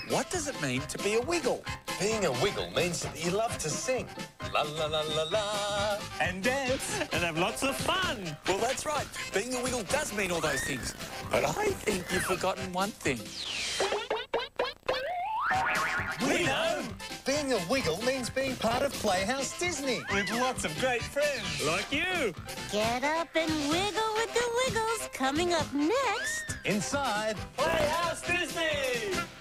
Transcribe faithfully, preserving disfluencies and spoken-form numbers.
What does it mean to be a wiggle? Being a wiggle means that you love to sing. La la la la la. And dance and have lots of fun. Well, that's right. Being a wiggle does mean all those things. But I think you've forgotten one thing. We know. Being a wiggle means being part of Playhouse Disney. With lots of great friends. Like you. Get up and wiggle with the Wiggles. Coming up next. Inside Playhouse Disney.